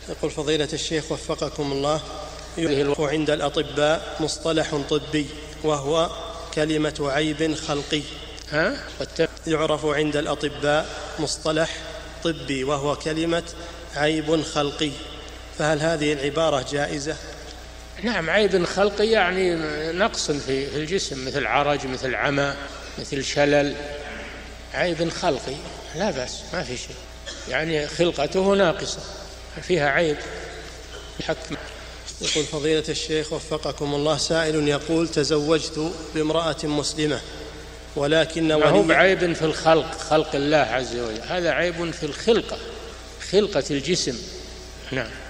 يقول فضيلة الشيخ وفقكم الله، يعرف عند الأطباء مصطلح طبي وهو كلمة عيب خلقي. يعرف عند الأطباء مصطلح طبي وهو كلمة عيب خلقي، فهل هذه العبارة جائزة؟ نعم، عيب خلقي يعني نقص في الجسم، مثل عرج، مثل عمى، مثل شلل، عيب خلقي لا بأس، ما في شيء، يعني خلقته ناقصة فيها عيب حكم. يقول فضيلة الشيخ وفقكم الله، سائل يقول تزوجت بامرأة مسلمة ولكن ما هو بعيب في الخلق، خلق الله عز وجل، هذا عيب في الخلقة، خلقة الجسم. نعم.